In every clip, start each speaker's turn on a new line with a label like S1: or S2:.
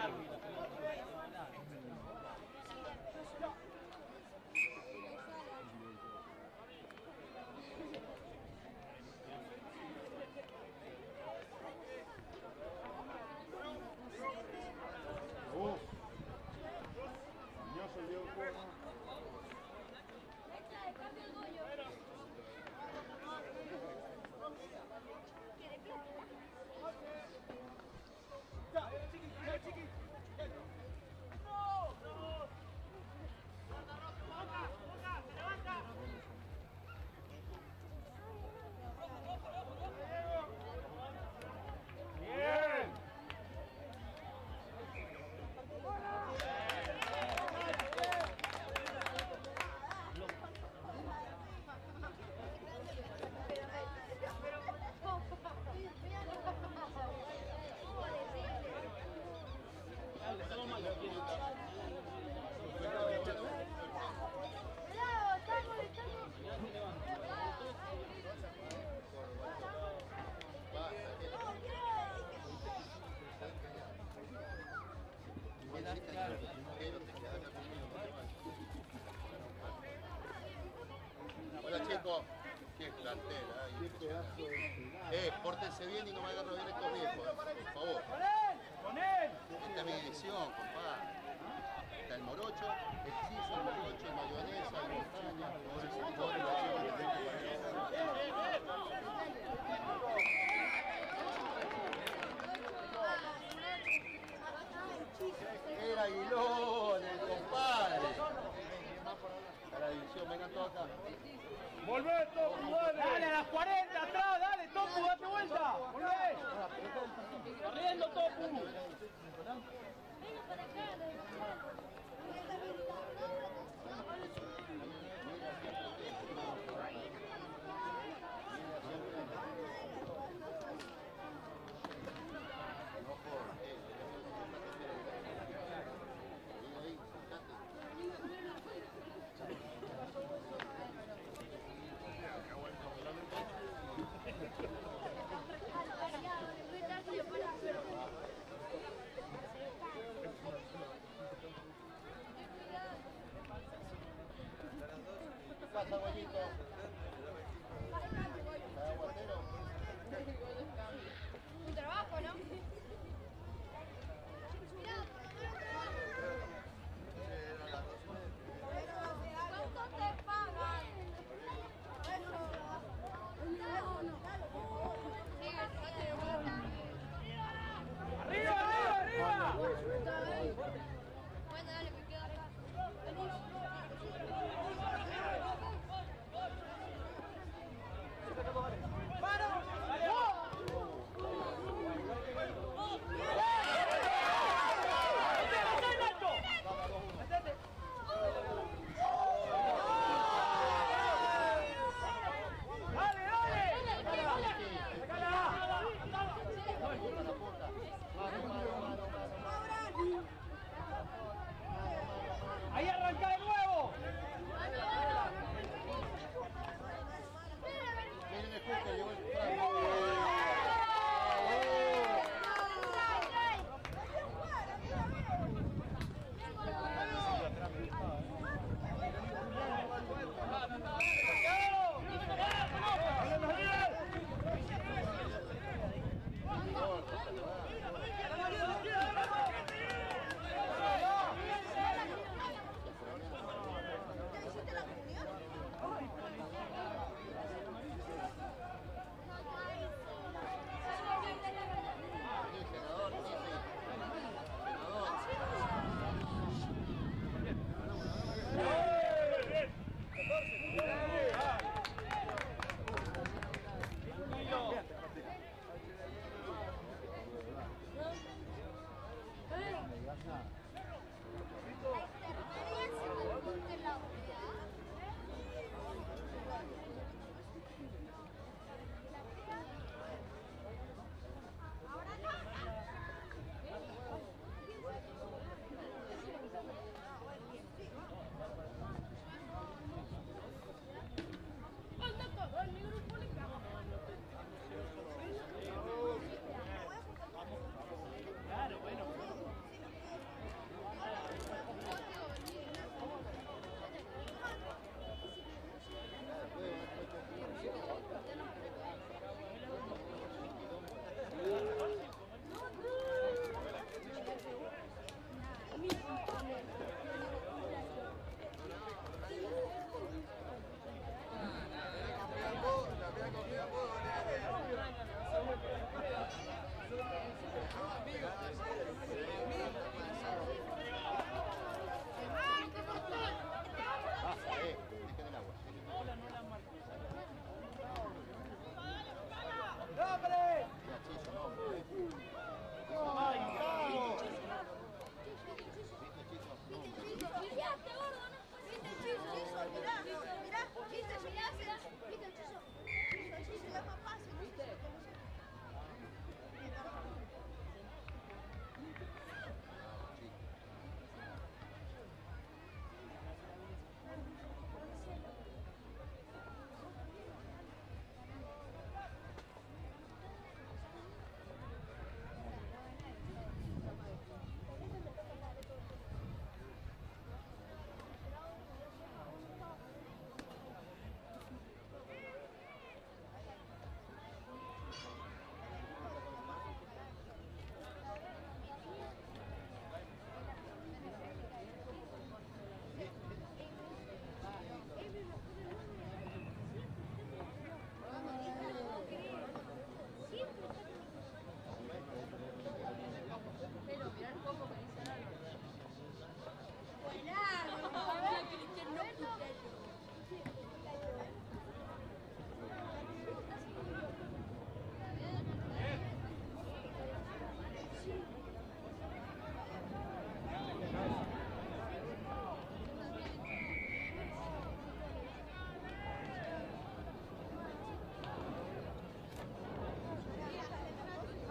S1: Hola chicos, qué plantel, pórtense bien y no me agarren bien estos viejos, por favor.
S2: ¡Con él!
S1: Esta es mi división, compadre. Está el morocho, el chizo, el morocho, el mayonesa, el montaña, el Aguilón, el compadre. A la división, vengan todos acá.
S2: ¡Volvé, Topu, dale! ¡Dale a las 40, atrás! ¡Dale, Topu, date vuelta! ¡Volvé! ¡Corriendo, Topu!
S3: Venga para acá,
S1: ¿Qué pasa, abuelito? ¿Está aguatero?
S3: Un trabajo, ¿no? ¿Cuánto te pagan?
S2: ¡Arriba, arriba, arriba!
S3: Bueno, dale, me quedo acá.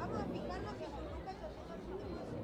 S3: Vamos a fijarnos en su Lucas haciendo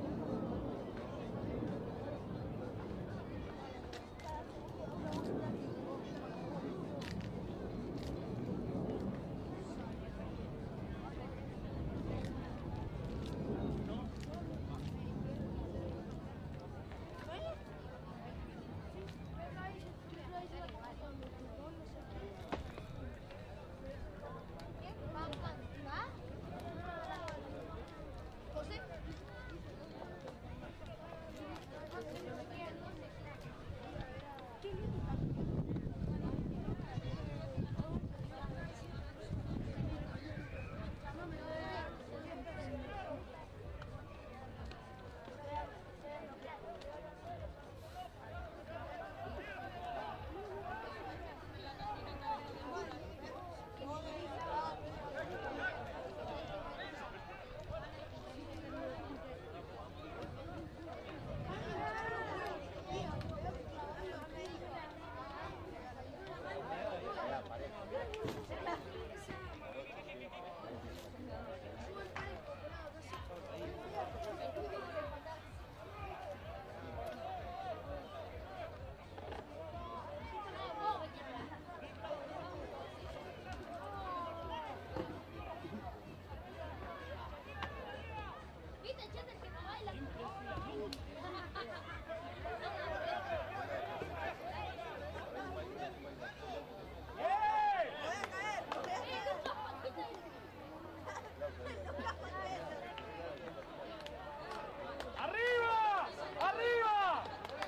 S3: ¿Viste, Chete, que no baila?
S2: ¡Arriba! ¡Arriba!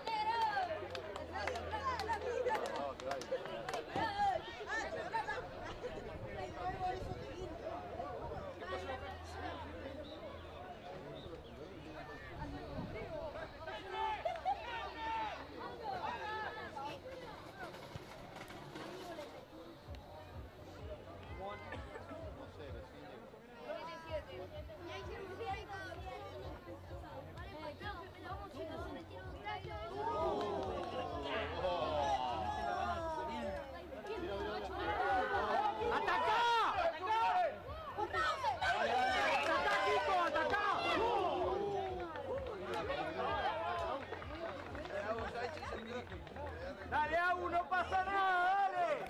S2: Dale, Agu, no pasa nada, dale.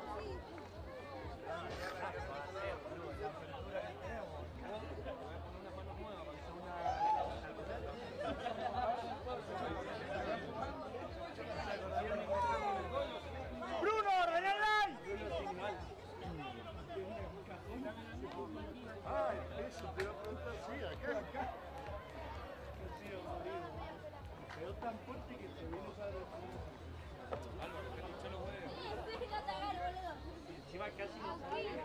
S2: Bruno, regalai.
S1: Ay, eso te iba a preguntar, sí, acá.
S2: Quedó tan fuerte que se vino a
S4: Álvaro, que escuché los huevos. Encima casi no sale.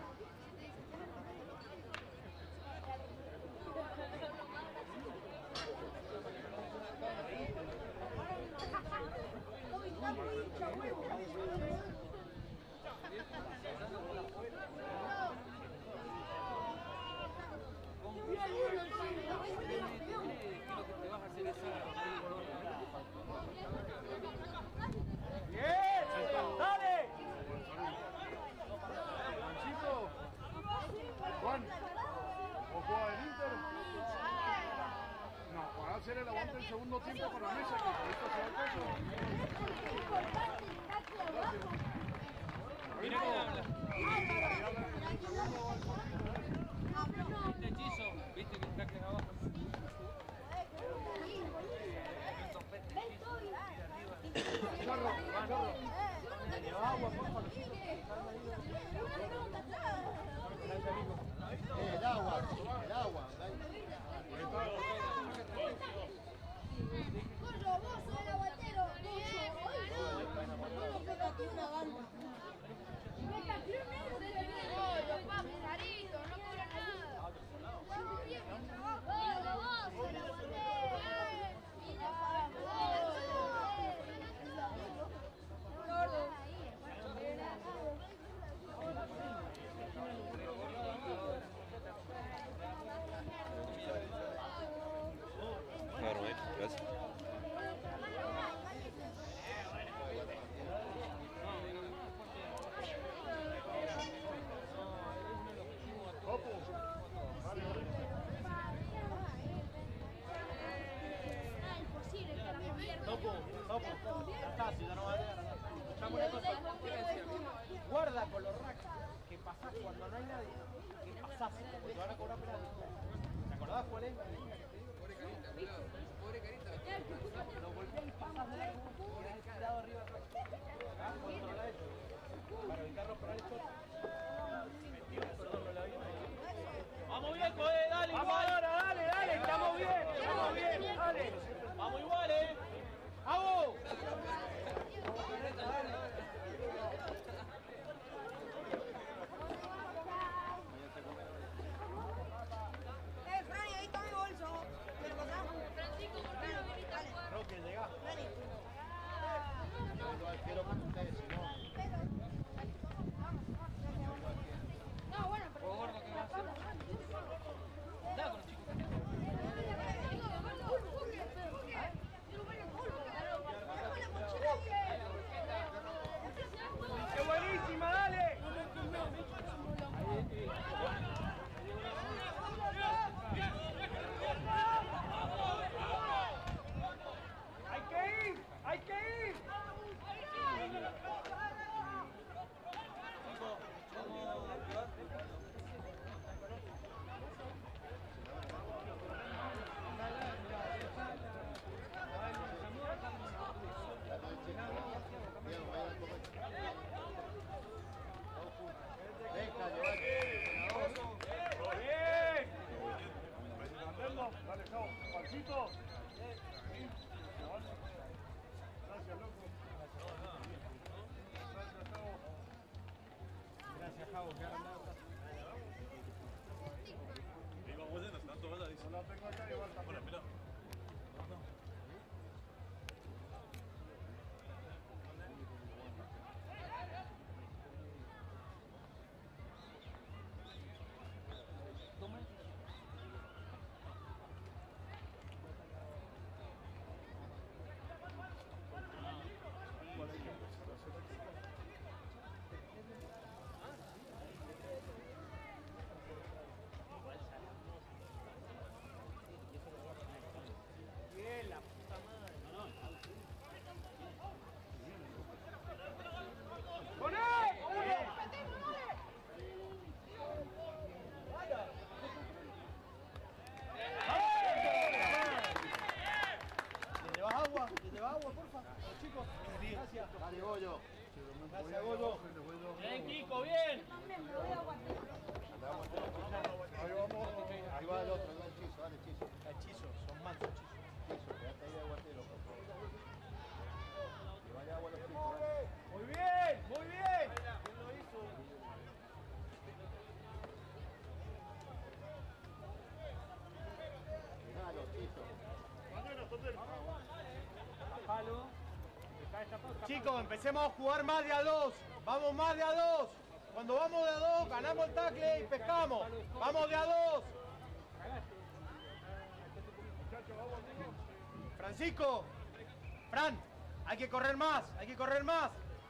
S2: Bien, dale.
S5: Juan, ¿o juega el Inter? No, para hacer el aguante el segundo tiempo con la mesa, que ahorita se va el peso.
S4: Mira quién habla. Este hechizo, viste que está quedado abajo.
S1: El agua.
S3: Corro, vos sos el aguantero. No, pegaste una banda. Me cambió un negro de
S2: Guarda con los racks que pasás cuando no hay nadie. Que pasás, porque te van a cobrar penal. ¿Te acordás cuál es la línea que te digo? Pobre Carita, cuidado. Pobre Carita. Lo golpeás y pasás de largo y quedás tirado arriba atrás. Controla eso. Para evitar los penales chotos. Perdón, no la vi. Vamos bien, Coé, dale, vamos igual. Ahora, dale, estamos bien, dale. Vamos igual, ¡vamos!
S3: Fran, ahí está mi bolso. ¿Me lo pasás? Francisco, ¿por qué no viniste al cuadro?
S2: Roque, llegá.
S1: Yo igual quiero con ustedes, si no.
S3: No, bueno, pero...
S4: ¿Vos, gordo, qué vas a hacer? Dale con los chicos.
S2: ¡Qué buenísima, dale! ¡Hay que ir!
S1: Venga, Giovanni.
S2: ¡Bien!
S5: Dale, chao. Juancito. Gracias, loco. Gracias, Javo.
S2: Gracias, Javo, que ahora andado.
S5: No la tengo acá, igual también.
S2: Bien, la puta madre. ¡Con ¿Le llevas agua, porfa? Los chicos. Gracias.
S1: Dale, Goyo.
S2: Gracias, Goyo.
S4: Bien, Kiko, bien.
S5: Ahí vamos.
S1: Ahí va el otro, ahí va el Chizo, dale, Chizo.
S2: Hechizos, son mansos hechizos.
S1: Chizo, quédate ahí de aguatero, por favor. Llevale agua a los chicos, dale.
S2: Muy bien, muy bien. ¿Quién lo hizo?
S1: Dale, Chizo.
S2: Bajalo. Chicos, empecemos a jugar más de a dos. Vamos más de a dos. Cuando vamos de a dos, ganamos el tackle y pescamos. Vamos de a dos. Francisco, Fran, hay que correr más, hay que correr más.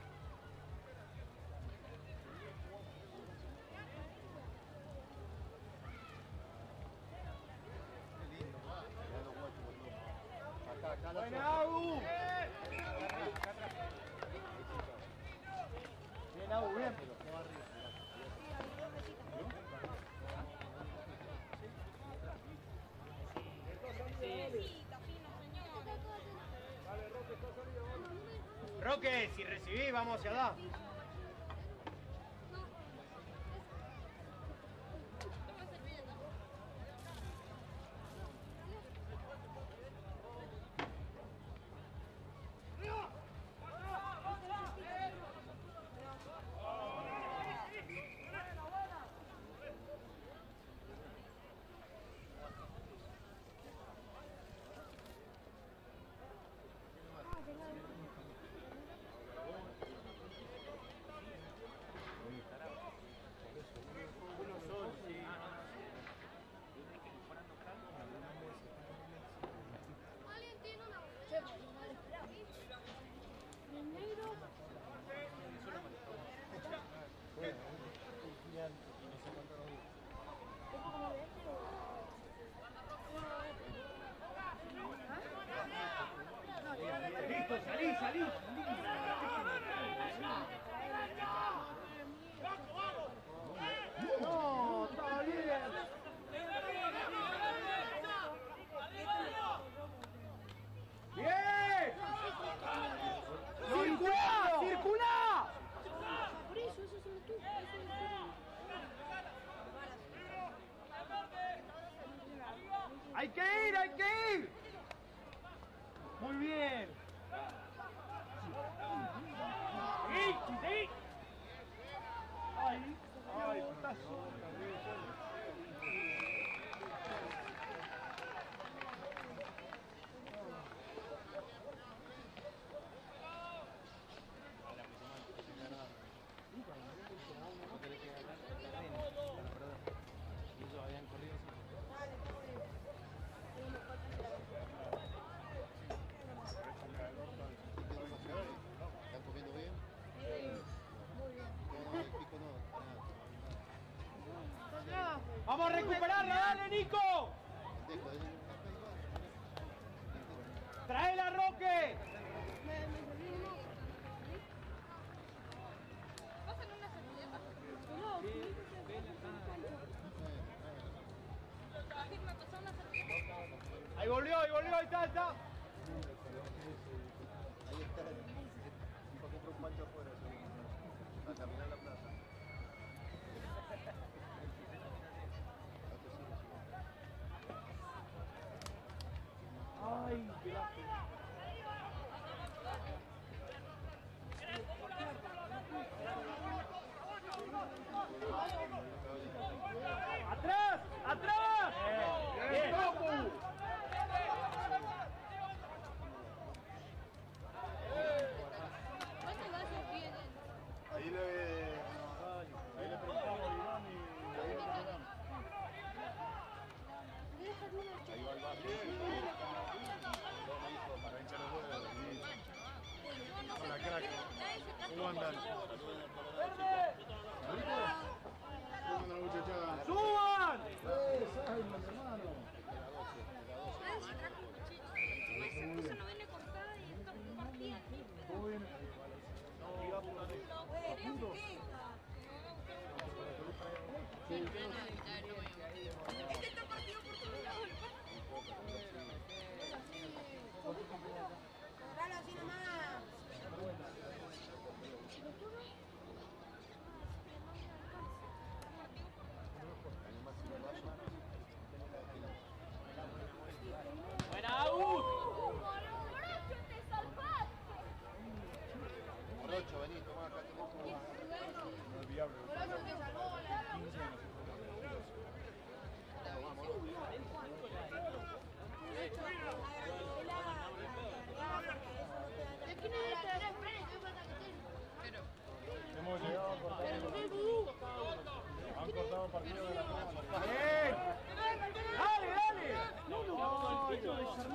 S1: Acá,
S2: Buena, Agu. Bien, Agu, bien. Roque, si recibís, vamos hacia allá. hay que ir. Muy bien.
S4: ¡Sí! ¡Sí!
S2: Ay, putazo.
S1: ¿Están comiendo bien? No, el pico no.
S2: Vamos a recuperarla, dale, Nico.
S1: Dejo,
S2: Traela, Roque.
S3: Pásale una servilleta. Me pasó una servilleta.
S2: Ahí volvió, ahí está, ahí está.
S1: Ahí está. Fue a comprar un pancho afuera. A caminar la plaza.
S2: Ay, ¡atrás! ¡Atrás! ¡Bien!
S1: Ahí le preguntamos a Iván y ahí le preguntamos. Ahí va el barrio. No, me dijo, para hinchar los huevos. Hola, crack. ¿Cómo andan? ¿Cómo andan, muchachada?
S2: ¡Suban!
S3: Esa no viene cortada y está partida.
S1: ¿Cómo viene?
S3: Es que está partido por todos lados el pan. Compralo así nomás.
S2: ¡Buena, Agus!
S3: ¡Morocho, te salvaste!
S1: Morocho, vení, tomá acá, tenés como...
S3: Morocho te salvó la...
S1: Hemos llegado a cortar. Han cortado partido de la plaza.
S2: ¡Bien! ¡Dale, dale! No,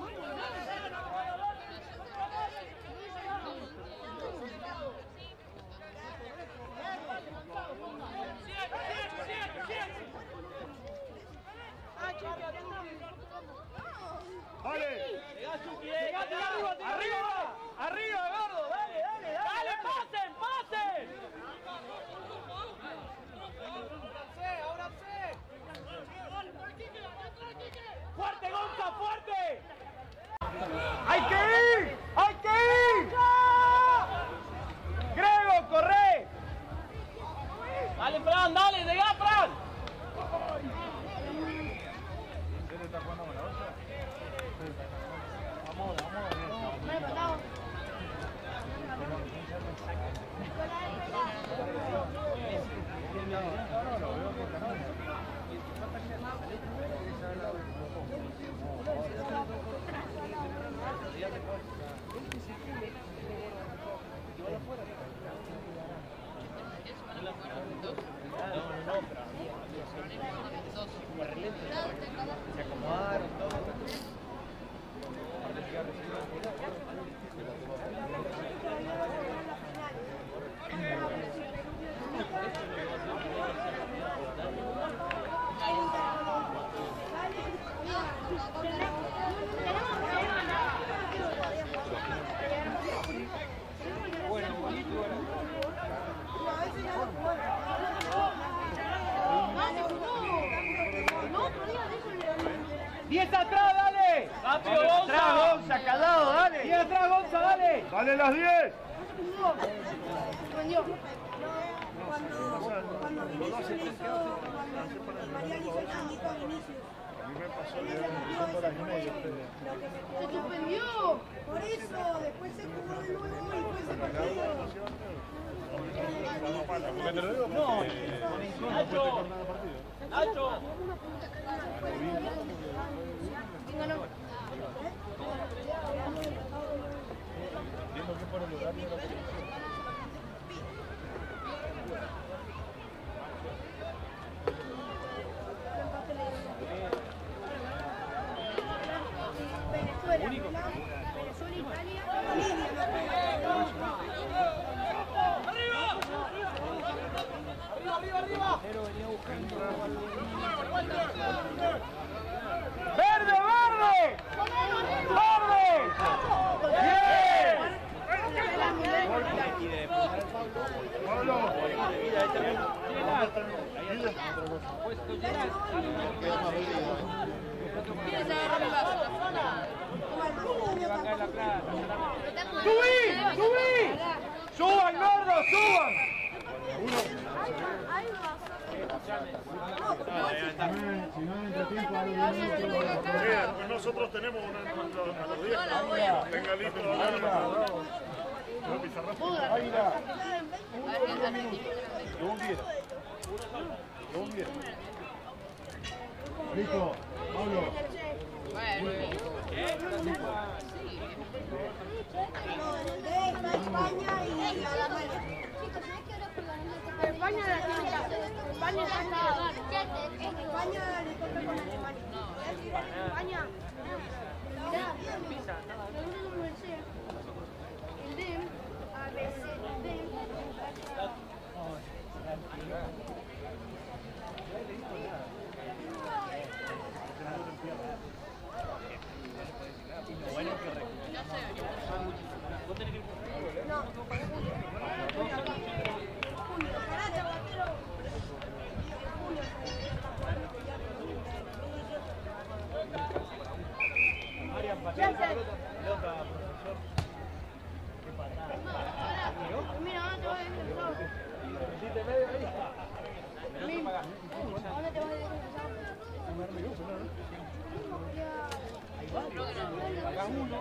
S1: ¡Dale!
S2: ¡Llegate arriba! ¡Arriba! ¡Arriba, Gordo! ¡Dale, dale, dale! ¡Dale, pasen, pasen! ¡Fuerte, Gonza, fuerte! ¡Hay que ir! ¡Hay que ir! ¡Grego, corre! ¡Dale, Fran, dale! ¡Llegá, Fran!
S1: ¿Quién está jugando con la otra?
S2: Se acomodaron todos. ¡10 atrás, dale! ¡Rápido, Gonza! ¡Atrás, Gonza, calado, dale! ¡10 atrás, Gonza, dale!
S1: ¡Dale las 10!
S3: Cuando Vinicius hizo, Mariano hizo el chiquito a Vinicius.
S1: A mí me pasó
S3: ¡Se suspendió! Por eso, después se jugó de nuevo y fue ese partido.
S1: Porque te lo digo
S2: No, Nacho. Nacho.
S3: ¿Quién ganó?
S1: entiendo que por el horario de la televisión.
S3: Venezuela, Italia, Bolivia.
S2: ¡Verde, verde! ¡Verde! ¡Bien!
S1: Pablo.
S2: ¡Subí! ¡Subí! ¡Suban, gordo! ¡Suban!
S1: Pues nosotros tenemos una a los 10. Venga listo,
S5: Águila. Lo hubiera. Listo, Pablo.
S3: De España y Alemania. España la tiene. España está España le toca con Alemania. España. Mirá. El DEM, ABC, DEM. No. Mira, ¿dónde te vas a ir? ¿Dónde te vas a ir?
S2: Hagas uno.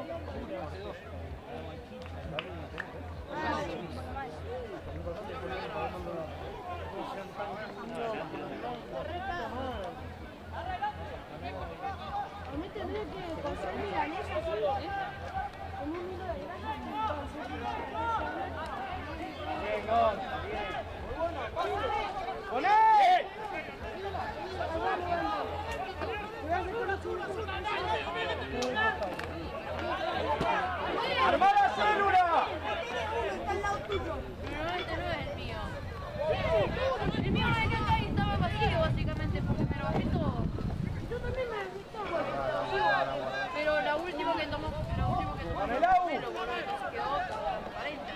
S3: Me tendría que pasar milanesa solo, con un hilo de grasa.
S2: Bien, Gon. ¡Con él! ¡Armá la célula!
S3: Está al lado tuyo.
S6: Pero este no es el mío. El mío es que acá estaba vacío, básicamente, porque me lo bajé todo.
S3: Yo también me lo he visto.
S6: Pero la última que tomó, me lo guardé, se quedó 40.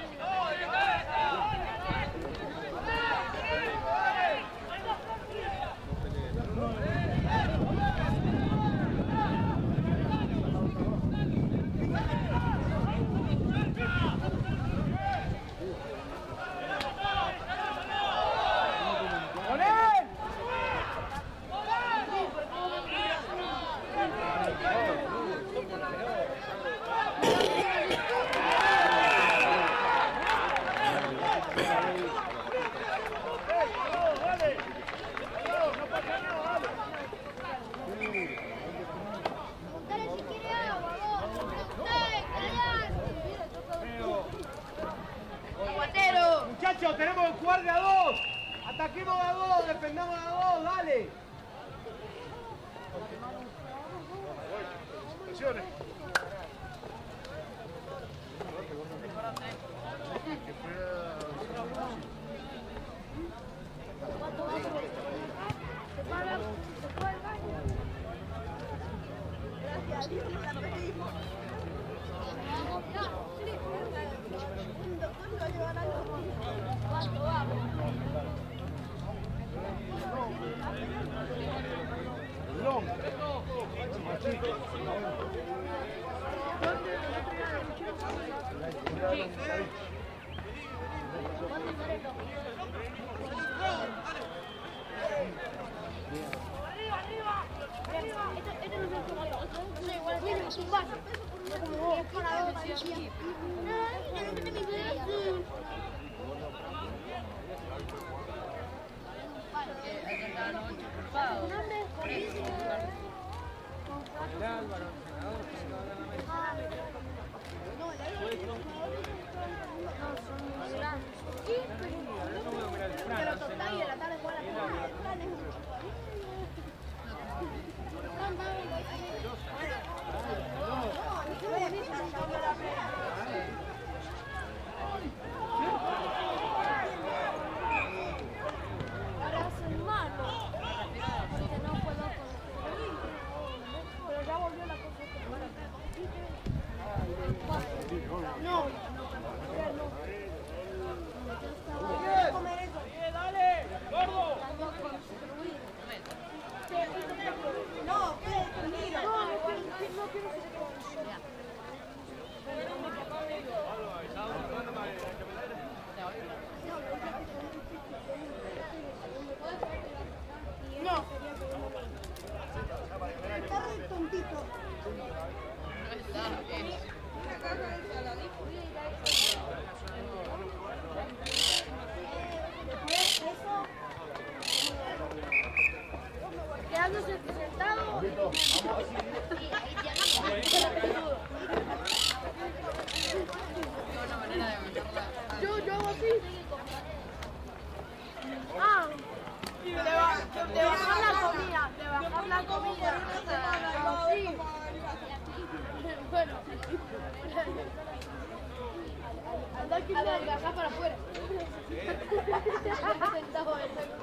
S2: ¡Con él!
S3: Dale si quiere agua, vos. Dale,
S6: ¡Aguatero!
S2: Muchachos, tenemos que jugar de a dos. Ataquemos de a dos, defendamos de a dos, dale.
S1: Atenciones.
S3: Gracias a Dios la pedimos. Un doctor lo va a llevar algo. ¿Cuánto vamos? Arriba, arriba. Este no se No, igual tiene un vaso. Como vos, para dos, parecía. No, no te mi pedazo. Pero total, y en la tarde juega pero ya volvió la cosa. No. Comer eso.
S2: ¡Dale! ¡Gordo!
S3: No, mira. No quiero ser no. Está re tontito. Quedándose sentado. Yo hago así. Ah, de bajar la comida, Así. Bueno. Andar que la agarrás para afuera. Sentado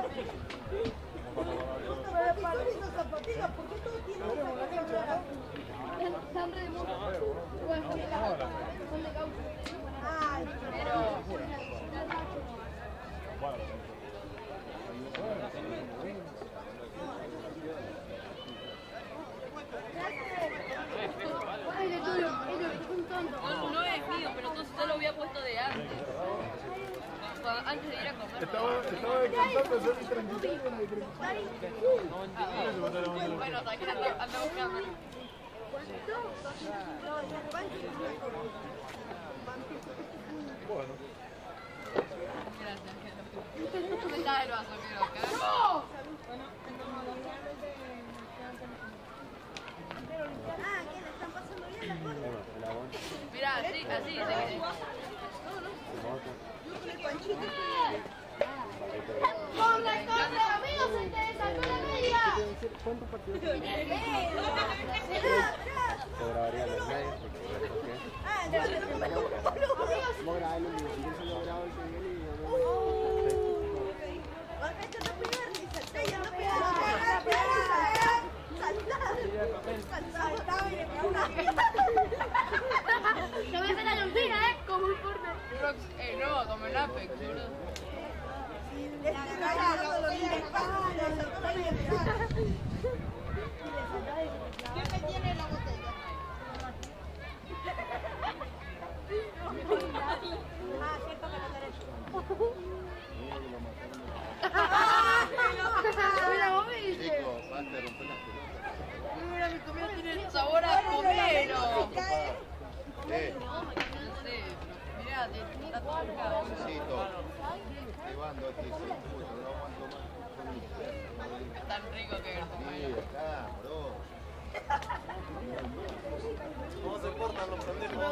S3: pero esas zapatillas, ¿por qué todos tienen zapatillas? Están re de moda. Bueno, son de caucho. Ay, pero... Ay, de tuyo, un tonto.
S6: No es mío, pero entonces yo lo había puesto de antes. Antes de ir a comer.
S1: Estaba descansando de ser tranquilo.
S6: Bueno, anda buscando.
S1: Bueno.
S6: Gracias. ¿Dónde está el vaso, creo? Acá.
S3: ¡No! Ah, ¿qué? ¿Le están pasando bien las cosas?
S6: Mirá, así se ve.
S3: ¡Ponga entonces, amigos! ¡Se interesa con la media!
S5: ¿Cuántos partidos?
S3: Cobraría los medios. Ah, entonces no me lo
S5: Vamos a grabar el video. Yo se lo grabo el video y
S3: Te voy a hacer la lombriga, como un corte.
S6: No, como el Apex, boludo.
S3: ¿Quién me tiene la botella? Ah, cierto que no tenés. Mira, vos me dices. Mira, mi comida tiene
S6: Sabor a pomelo.
S3: No
S6: No sé, mirá, está todo acá. Es tan rico que
S1: ¿Cómo se portan los pendejos?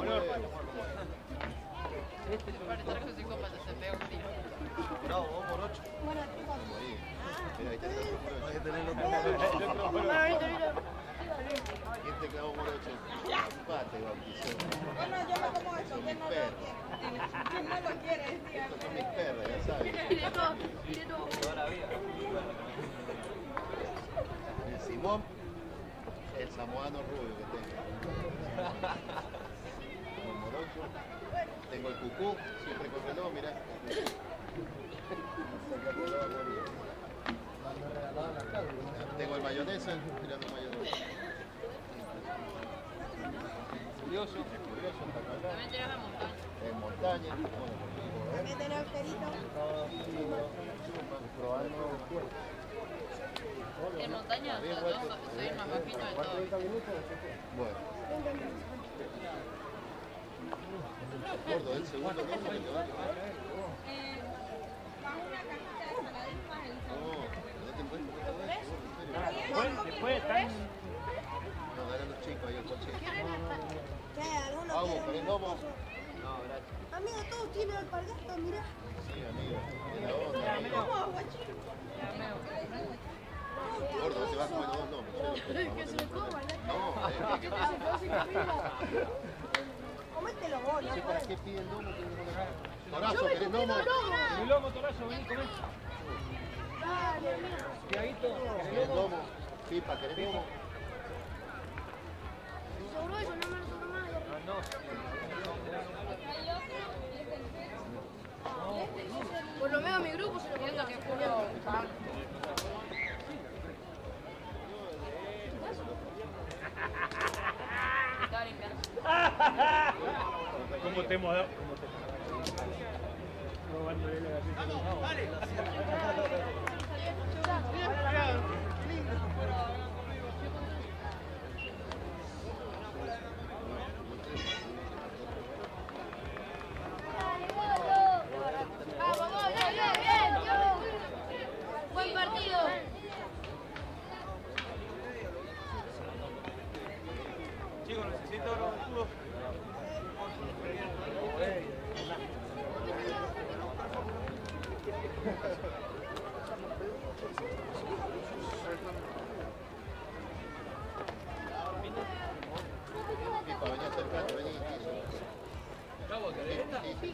S6: para estar con psicópata se pega un tiro.
S1: Bravo, vos morocho.
S3: Bueno,
S1: Hay que tenerlo como ¿quién te clavó morocho? Pate, bautizó.
S3: bueno, yo me como eso, que no lo quiere. ¿Quién no lo quiere?
S1: Estos son mis perras, ya sabes.
S3: Mire todo.
S1: El Simón, el samoano rubio que tengo. Tengo el morocho. Tengo el cucú, siempre con reloj, mirá. Tengo el mayonesa, mirá tu mayonesa. Curioso, está acá.
S6: También tenés la montaña.
S1: En montaña, bueno,
S3: También tenés el perito.
S1: probando.
S6: En montaña, soy el más bajito de todos.
S1: Bueno. Gordo, el segundo gordo que te va a llevar. No te encuentro.
S4: Después están...
S1: No, dale a los chicos ahí el coche.
S3: ¿Qué? ¿Alguno
S1: Vamos,
S3: quiere
S1: ¿querés
S3: un
S1: lomo?
S3: coso? Amigo, todos tienen alpargatas, mirá.
S1: Sí, amigo. Mira onda, amigo.
S3: ¿Cómo, aguachín?
S1: Gordo, te vas a comer dos lomos.
S3: Que se le coma,
S1: No,
S3: que se quedó sin comida. Comételo vos,
S1: no sé
S3: ¿no?
S1: para qué piden lomo. Torazo, ¿querés lomo?
S4: Mi lomo, Torazo, vení, comé.
S3: Dale, mira.
S4: Tiaguito,
S1: ¿Querés lomo? Sí, para querés lomo.
S3: Sobró eso, no me lo sobró más. Por lo menos mi grupo se lo comió. Que
S4: ¿Cómo te hemos dado? Robándole la gatita a los pavos.
S3: Buen partido.
S4: Chicos, necesito los escudos.
S1: Pipa, vení a acercarte, vení. Sí,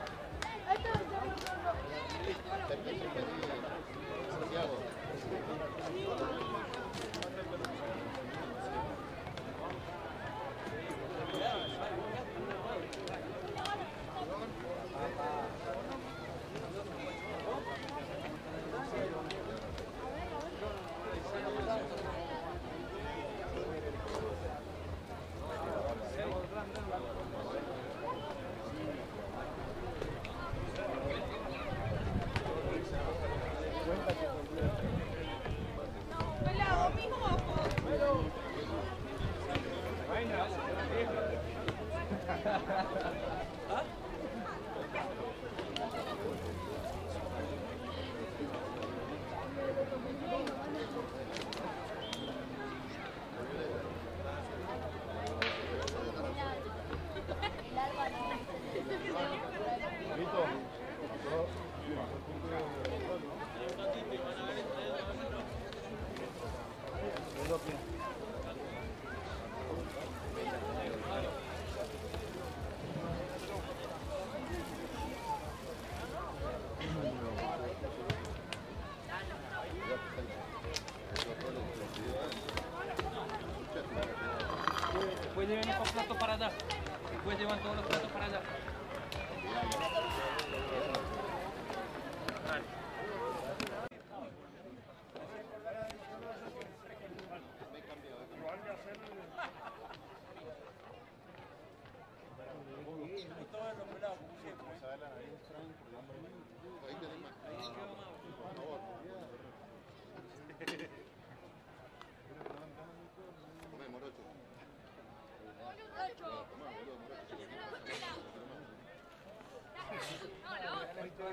S1: acérquense, vení. Santiago.
S2: Después lleven los platos para allá. Después llevan todos los platos para allá.
S1: Ahí tenés más. Por favor. Comé, morocho. Tomá, boludo, morocho.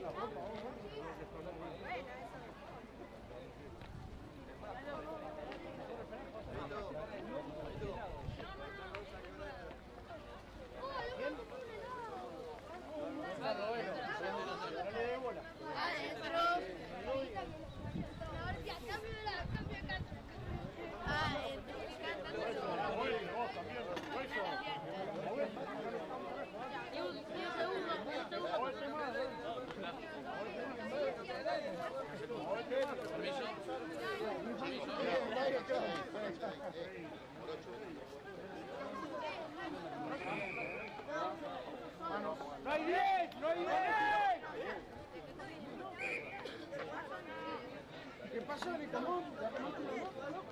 S2: ¡No hay 10! ¡No hay 10! ¿Qué pasó, Nicamón? ¿Ya tomaste una boca, loco?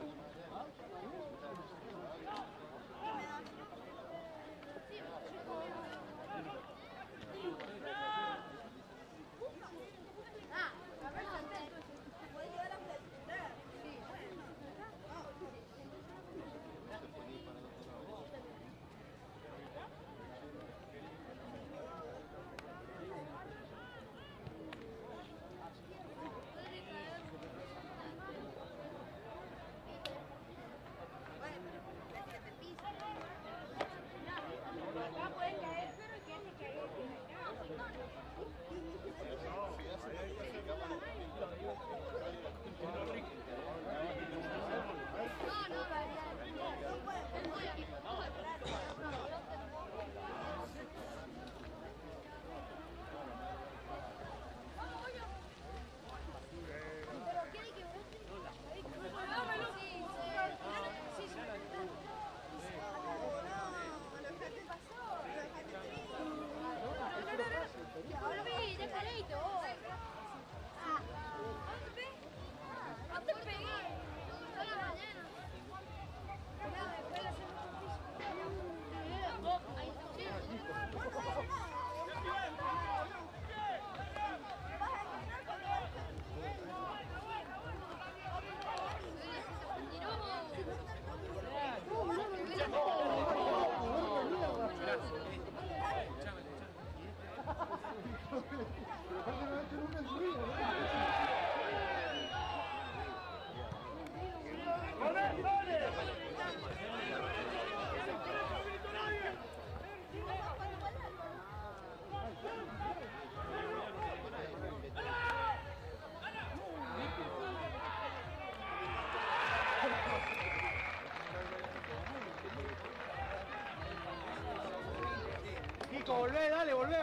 S2: Kiko, volvé, dale, volvé.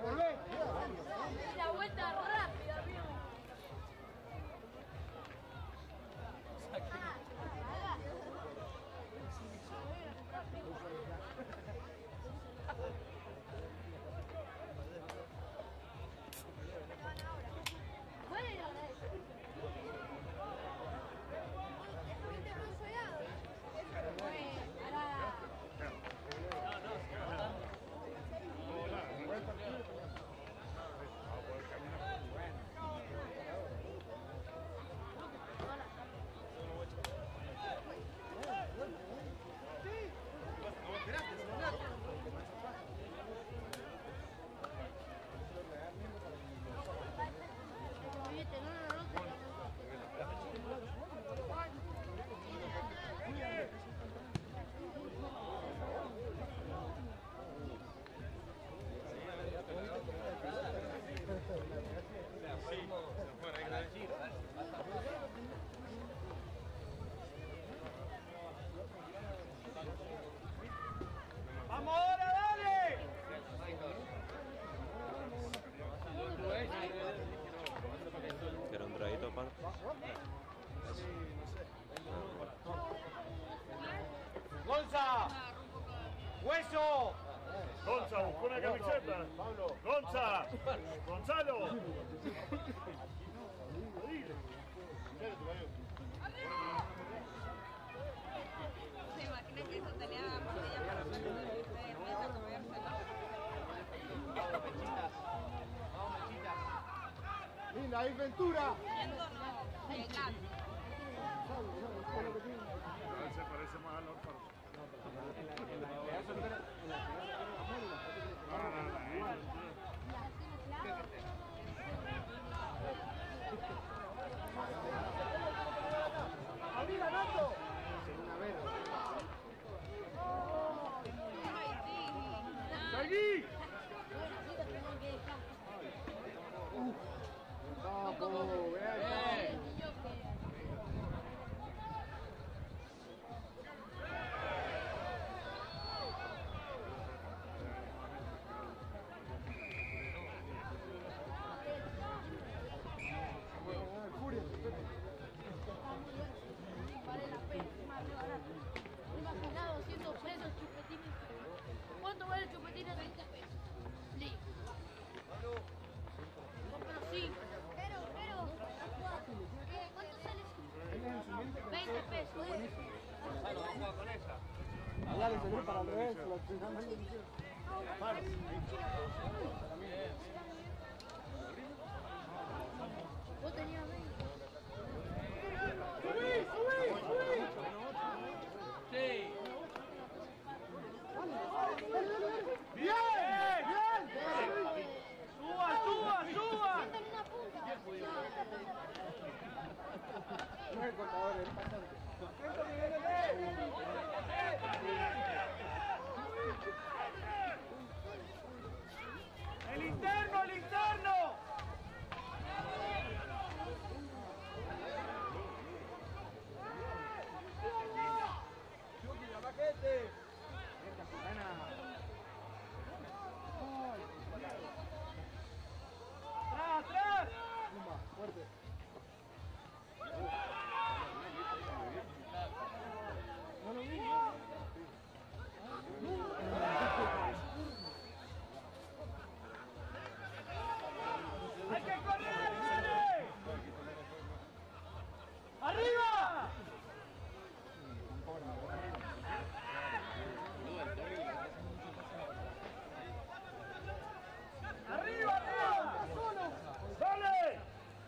S6: La vuelta rápida, amigo.
S2: ¡Vamos ahora, dale!
S7: ¿Quiero un traguito, pan?
S2: ¡Gonza! ¡Hueso!
S1: Gonza, buscó una camiseta. Gonza, Gonzalo.
S3: ¿Se imaginan que eso tenía botella para hacer de meta comérselo?
S2: Vamos, mechitas. Vamos, mechitas. ¡Linda, hay Ventura!
S3: Viendo no, el gas.
S1: Se parece más al Orfaro.
S3: La
S5: puede salir para el revés.
S6: Vos tenías 20.
S4: Sí.
S5: ¡Bien! ¡Bien!
S4: ¡Suba, suba, suba!
S3: Sienten una punta.
S5: No es el contador, es el pasante.
S4: ¡El interno, el interno! ¡Atrás, atrás!
S5: Fuerte. No lo vi.
S4: ¡Hay que correr, dale! ¡Arriba! ¡Arriba, arriba! ¡Dale!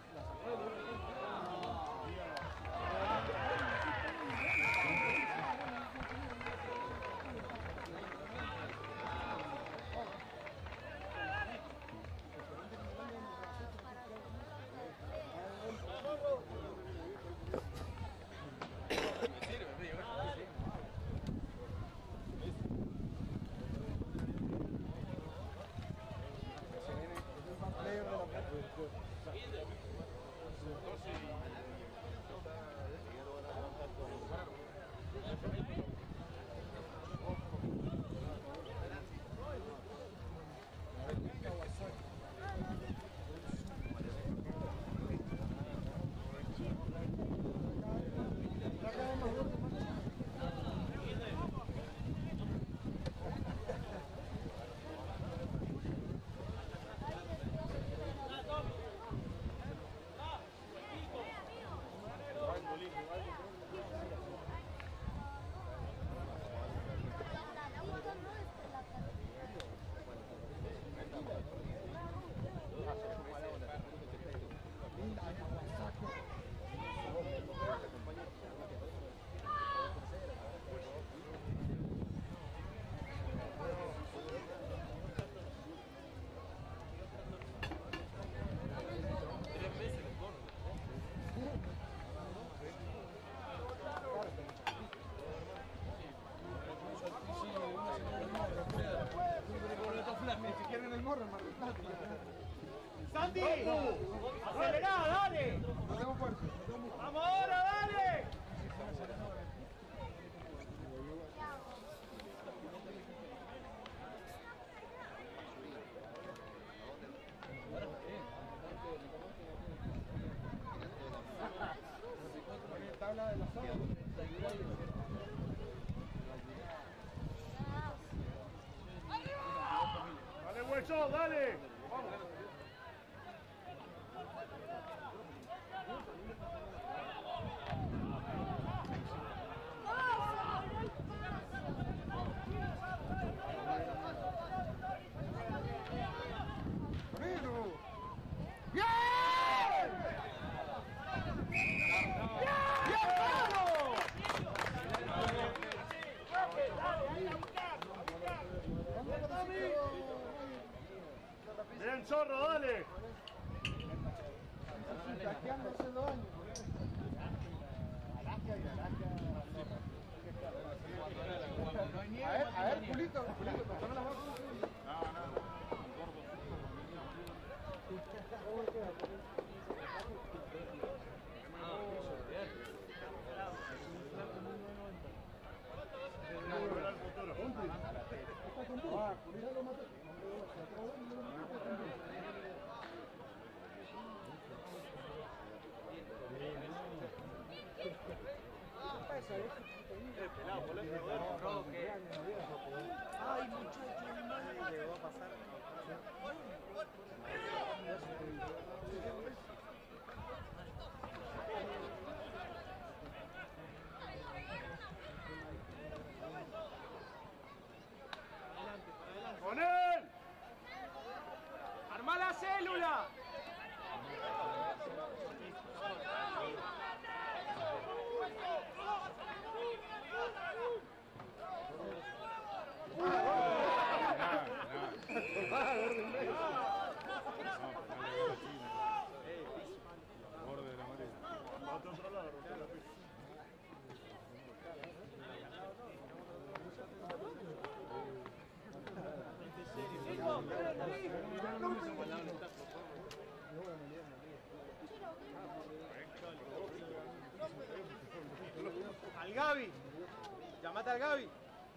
S4: ¡Santi! ¡Acelerá, dale! ¡Vamos ahora, dale!
S5: Tabla de la zona.
S1: ¡Dale, hueso, dale! ¡Vamos! ¡Bien, zorro, dale!
S5: Taqueando hace 2 años. A ver, Pulito, pasame la mano.
S4: Pelado,
S2: Al Gaby. Llamate al Gaby.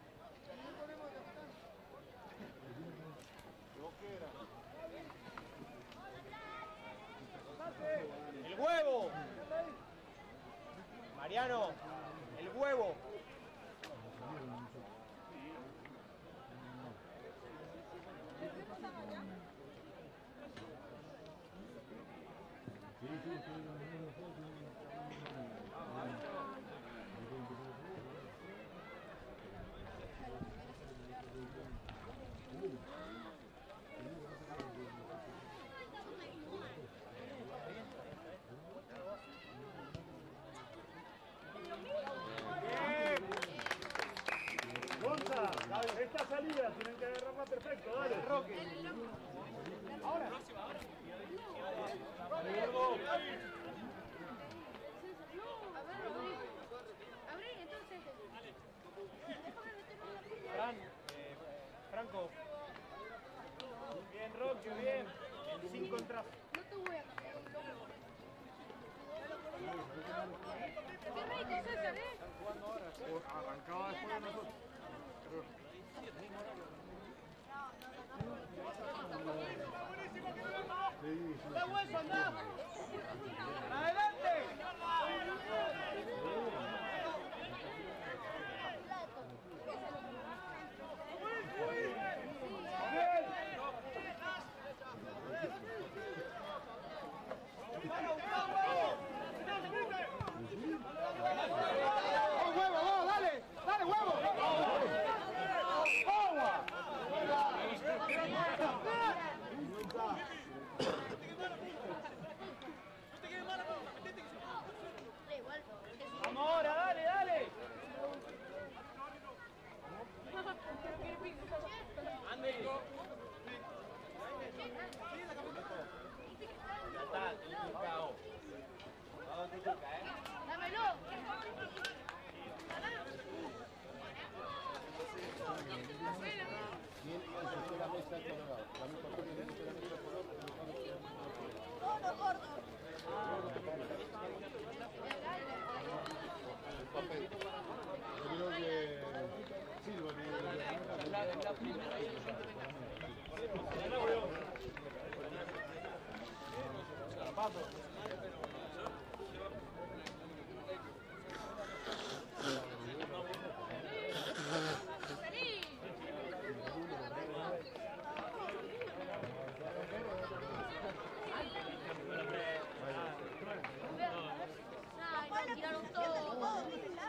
S2: El huevo. Mariano, el huevo.
S5: Gonza, esta salida tienen que agarrarla perfecto, dale.
S2: Roque. Ahora.
S6: Abrí, entonces.
S2: Franco. Bien, Roque, bien. Sin contras.
S6: No te voy a cambiar un loco. Qué rico, César, ¿eh?
S5: Arrancaba después de nosotros.
S2: ¡Da hueso, anda! ¡Adelante! ¡Vamos, huevo! ¡Vamos, dale! ¡Dale, huevo! ¡Vamos ahora! ¡Dale, dale! ¡Ande! Ya está, cao.
S6: Dámelo.
S3: Gordo, gordo.
S1: Yo creo que Silva
S6: Tiraron todo.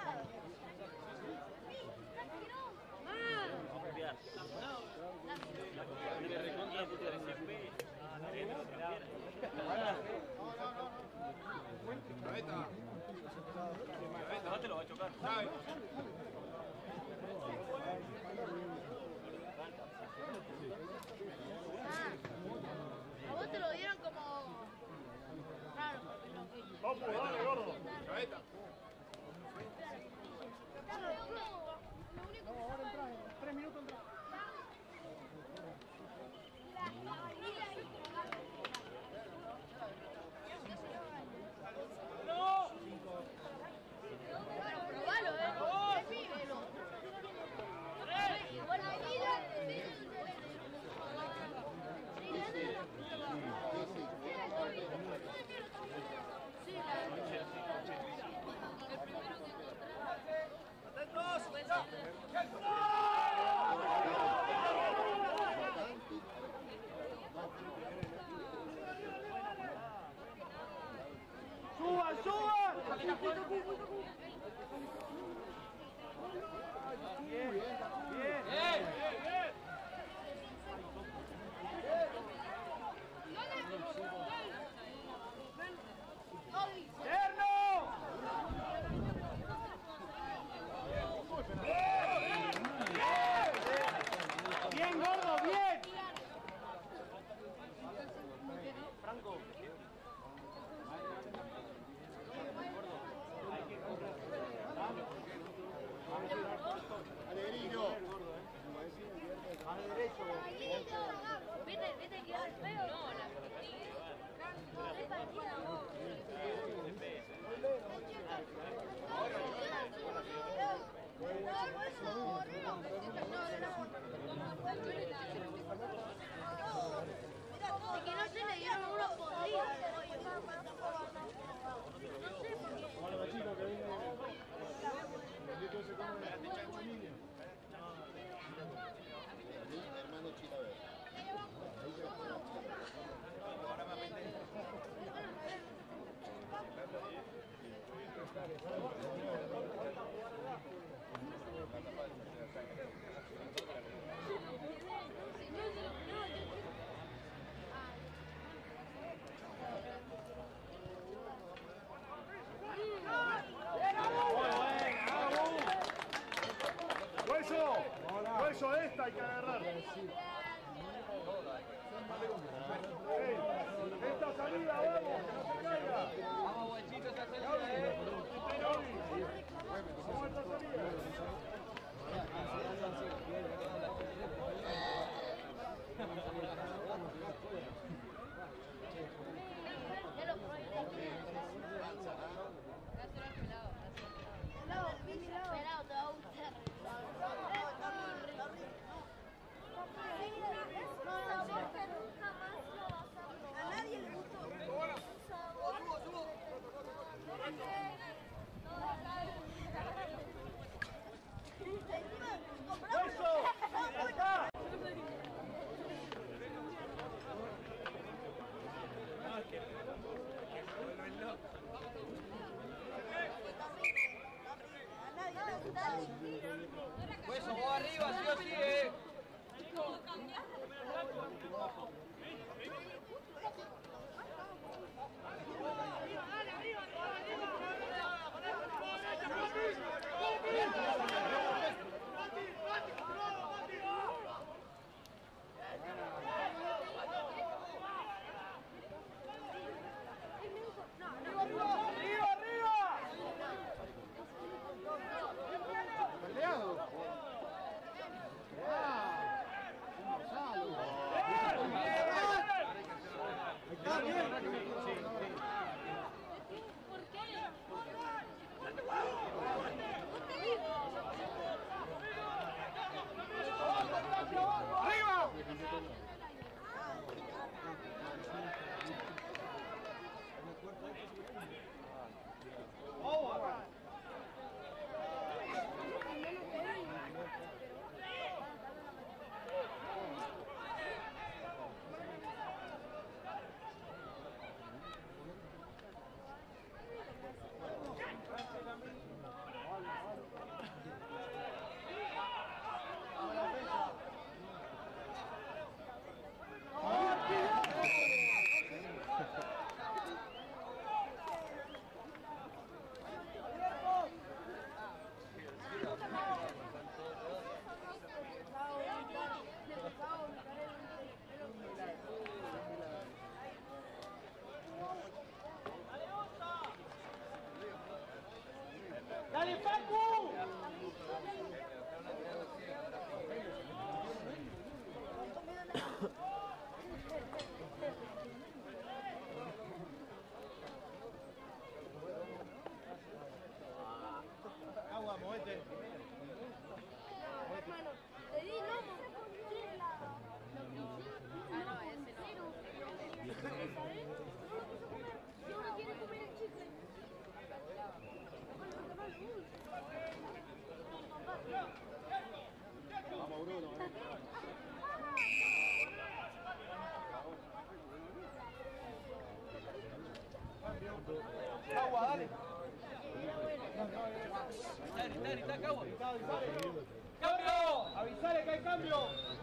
S4: No te lo va a chocar.
S6: A vos te lo dieron como raro, porque no.
S5: Vamos, dale, gordo.
S2: Vamos, ahora entra. 3 minutos entra.
S6: Probalo, igual la vida. Sí,
S2: ¡Suban, suban! Bien, bien. ¡Terno! ¡Bien, gordo, bien! Franco.
S1: Alegrillo.
S2: A derecho.
S6: ¿Viste que es feo? No, la es partida vos. Es que no se le dieron uno podrido. No sé por qué.
S1: Como los chicos que vienen. Bendito se come como niño.
S8: Hermano Chilaver.
S1: Hueso esta hay que agarrar. Esta salida, vamos, que no se caiga.
S2: Vamos, guachito, esta salida,
S1: Vamos a esta salida.
S6: Pelado, te va a gustar.
S3: A nadie le gustó.
S1: ¡Eso! ¡Acá!
S2: Hueso, vos arriba, sí o sí, ¡Dale, Paco!
S1: Agua, movete.
S3: Hermano, te di lomo.
S6: Ah, no, ese no.
S3: Si uno quiere comer el chicle.
S1: Vamos, Bruno.
S2: Agua, dale. Está, Cagua. ¡Cambio! ¡Avisale que hay cambio!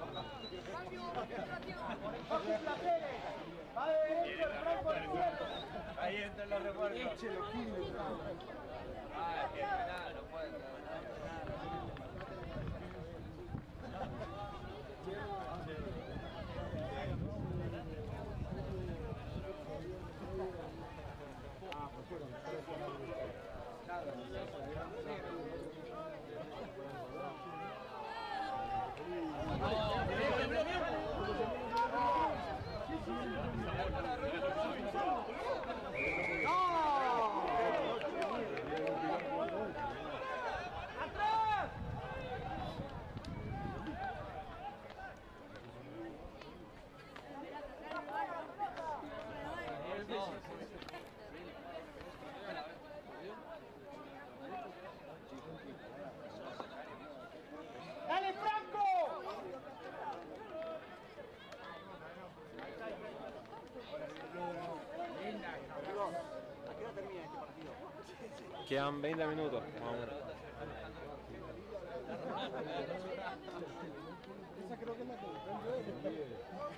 S2: Jorge Plateres. Va de derecho, el Franco al izquierdo. Ahí entran los refuerzos. Ah, que nada, no puede
S1: Bien, bien, bien.
S7: Quedan 20 minutos. Vamos.
S2: Esa creo que es la que entró.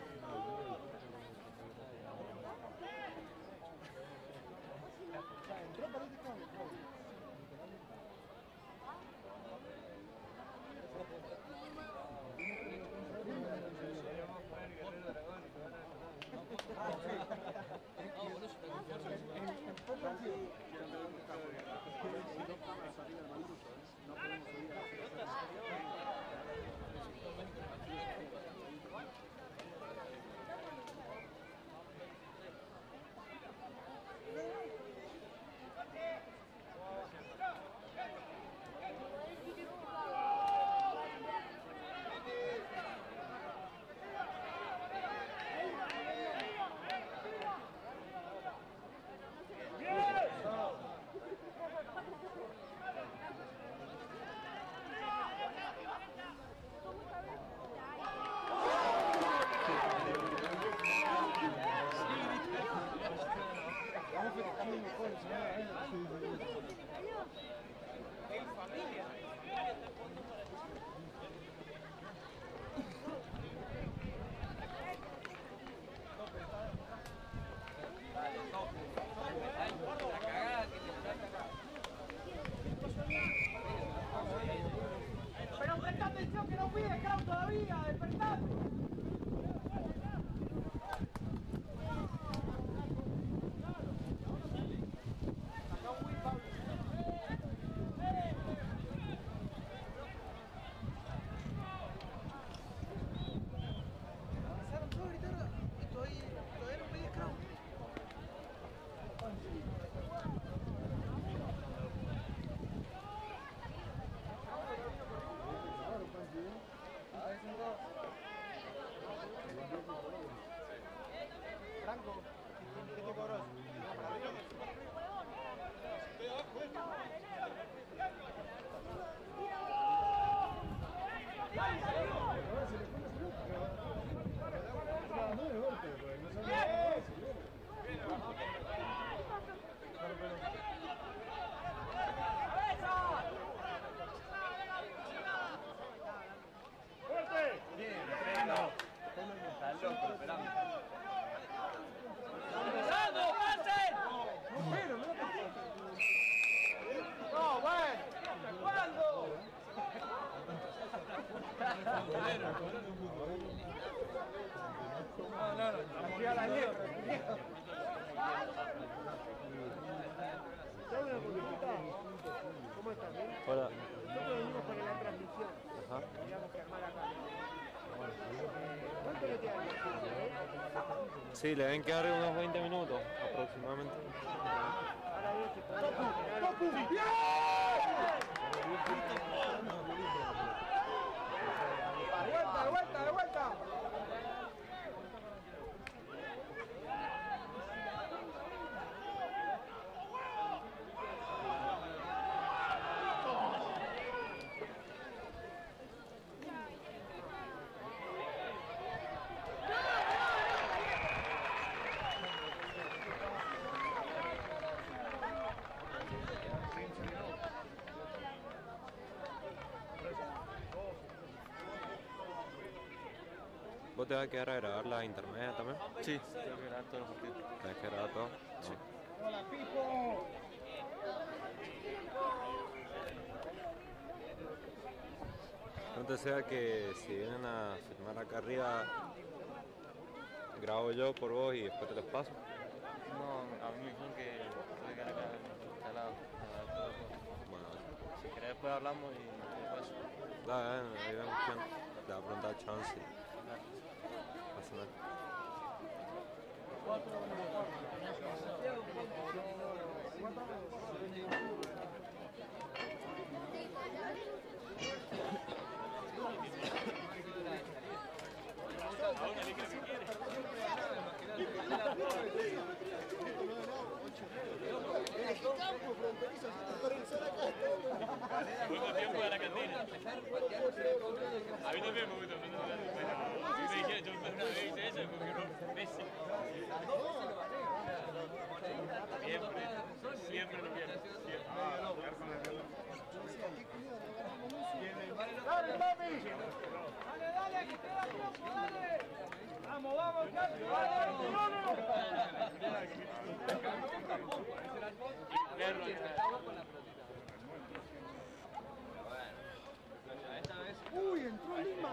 S3: Pero presta atención que no pide Crown todavía, despertate. Franco, ¿qué te cobró? No, bueno, ¿cuándo? Aquí a la liebre. ¿Cómo estás?
S7: Hola.
S3: Nosotros venimos para la transmisión.
S7: Ajá.
S3: Teníamos que armar acá. ¿Cuánto le queda?
S7: Sí, le deben quedar unos 20 minutos aproximadamente.
S3: Ahora bien, si podemos
S2: De vuelta, de vuelta.
S7: ¿Vos te vas a quedar a grabar la intermedia también?
S9: Sí, tengo que grabar todos los partidos.
S7: ¿Tenés que grabar todo?
S9: Sí.
S2: Hola, Pipo.
S7: No te sea que si vienen a filmar acá arriba, grabo yo por vos y después te los paso.
S9: No, a mí me dijeron que tengo que quedar acá instalado.
S7: Bueno,
S9: Si querés después hablamos y después.
S7: dale, ahí vemos quién. Te va a preguntar chance. Pasa nada.
S4: ¿Cuánto tiempo de la cantina? A mí también me gusta. Me dijeron, yo una vez hice eso y me dijeron, Messi. Siempre lo pierdo, siempre.
S1: ¡Dale, papi!
S2: Dale, que queda tiempo, dale. Vamos, vamos, Capi,
S1: ¡Uy, entró Lima!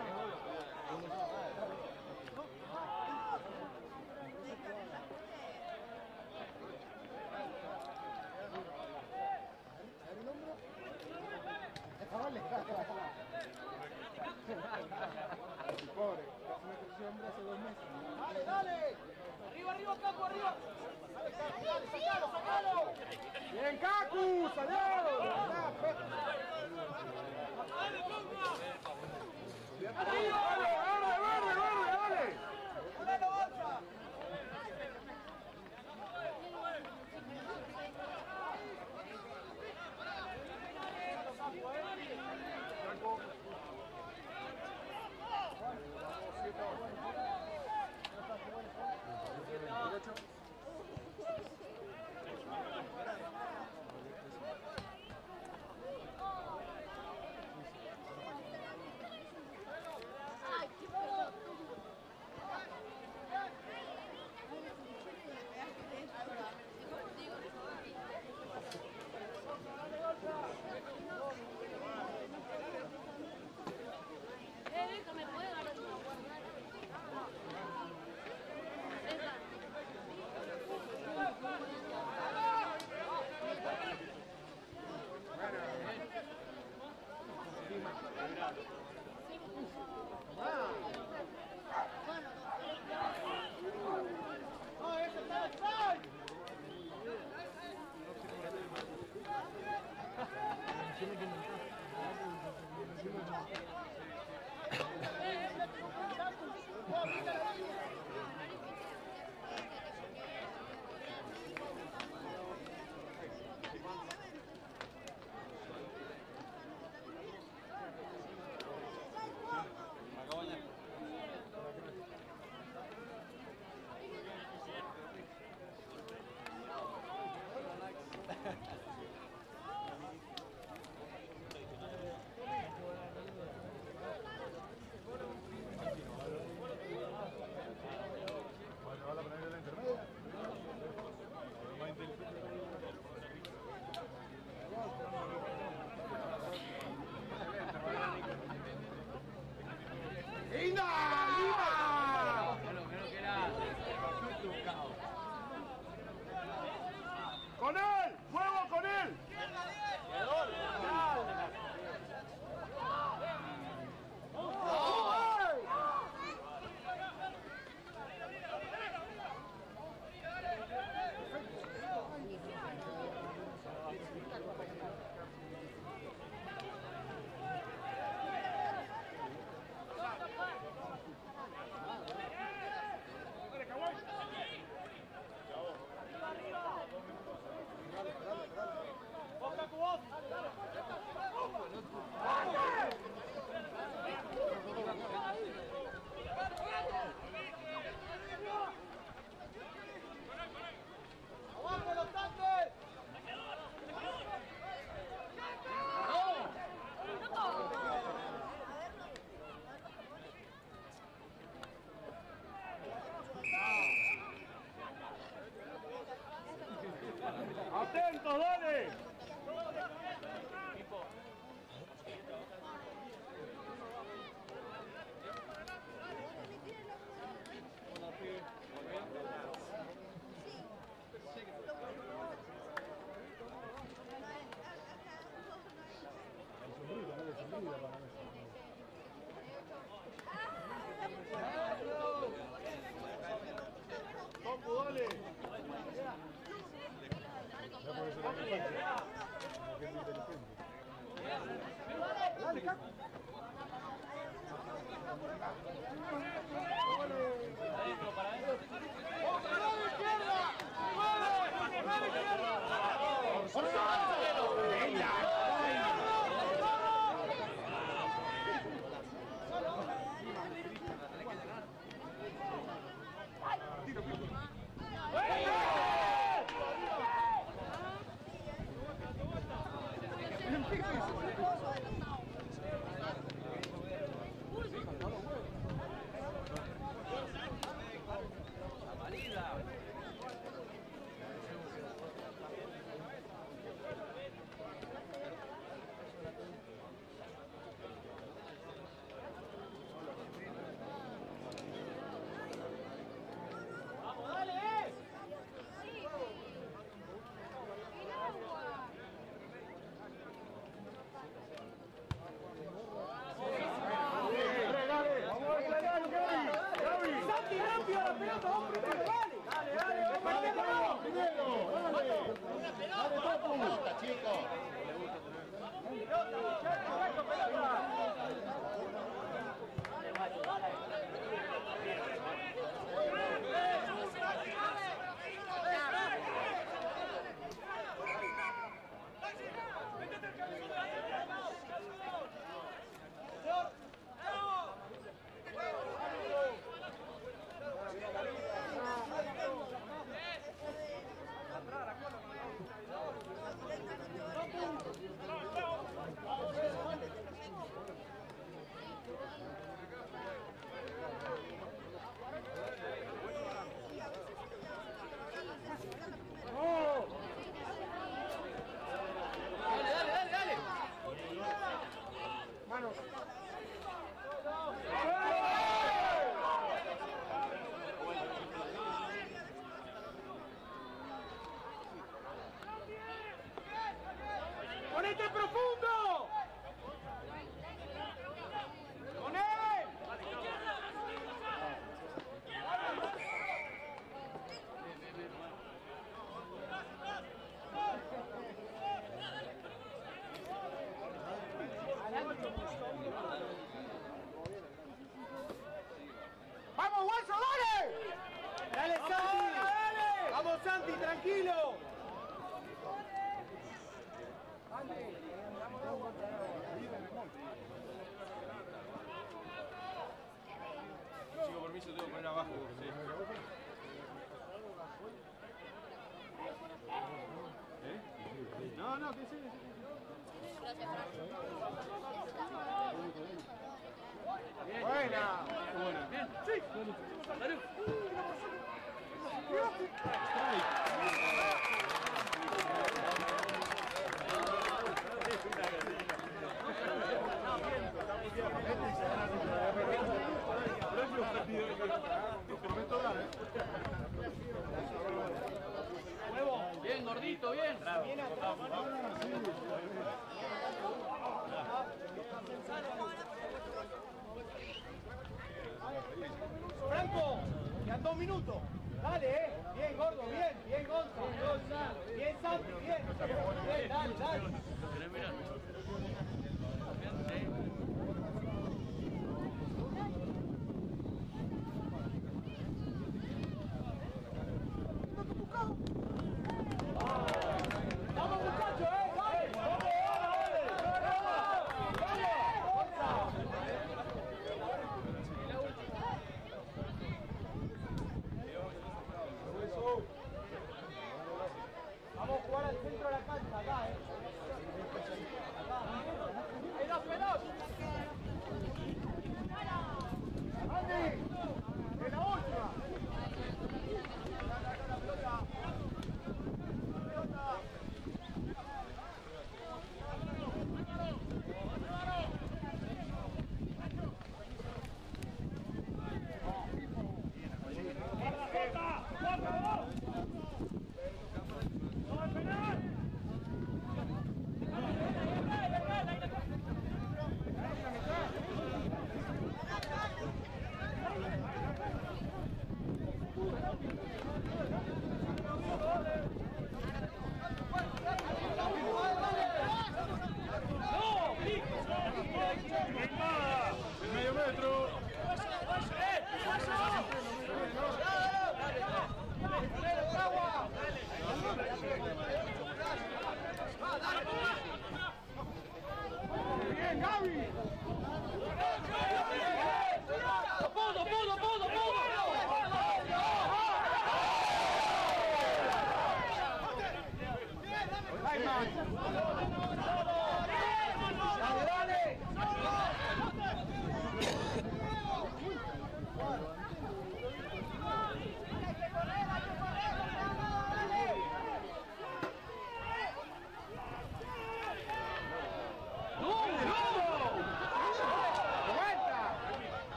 S1: Pobre, me creció hombre hace 2 meses.
S2: Dale, dale. Arriba, arriba, Cacu, arriba. Dale, Cacu, dale, sacalo, sacalo.
S1: ¡Bien, Cacu! ¡Salió! ¡Arriba! ¡Dale, dale, dale, dale!
S2: ¡Dale, bolsa!
S6: ¿Me puede dar una guardar?
S1: ¡Con él! ¡Fuego con él!
S2: ¡Abajo los tanques!
S1: ¡Atentos, dale! ¡Toco, dale! ¡Dale, Caco!
S4: Adentro, para adentro.
S2: ¡Mano izquierda! ¡Mano izquierda! Pelota, muchachos, Franco, pelota. ¡Ponete profundo! ¡Con él! ¡Vamos, Guaso, dale! ¡Dale, Santi! ¡Dale! ¡Vamos, Santi, tranquilo!
S1: Chico, permiso, tengo que poner abajo. Sí. No, que sí.
S6: Gracias, Fran.
S2: Buena.
S4: Bien. Sí. Salud. Bien, gordito, bien.
S2: Bien atrás. Franco, quedan 2 minutos. Dale, bien, gordo, bien, Gonza. Bien, Santi, bien. Bien, dale.
S4: ¿Querés mirar?